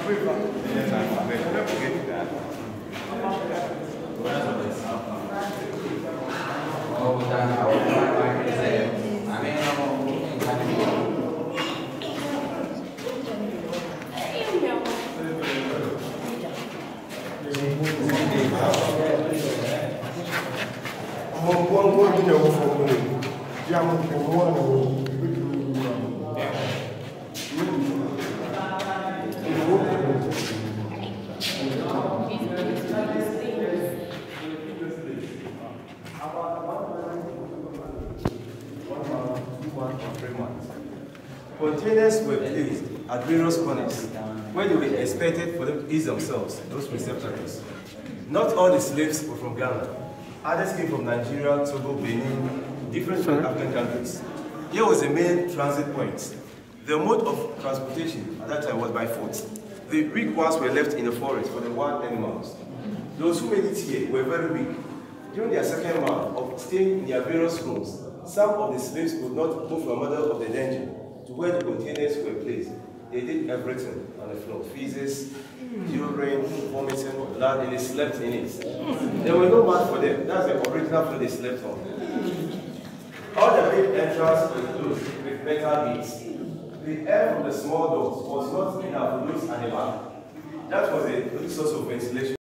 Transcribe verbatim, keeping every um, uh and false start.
Containers were placed at various corners where they were expected for them to ease themselves, those receptacles. Not all the slaves were from Ghana. Others came from Nigeria, Togo, Benin, different Sorry? African countries. Here was the main transit point. The mode of transportation at that time was by foot. The weak ones were left in the forest for the wild animals. Those who made it here were very weak. During their second month of staying in their various homes, some of the slaves could not move from matter of the danger to where the containers were placed. They did everything on the floor. Feces, urine, vomiting, blood, and they slept in it. There were no mats for them. That's the original floor they slept on. All the main entrance was closed with metal gates. The air from the small doors was not enough to lose at the back. That was a good source of ventilation.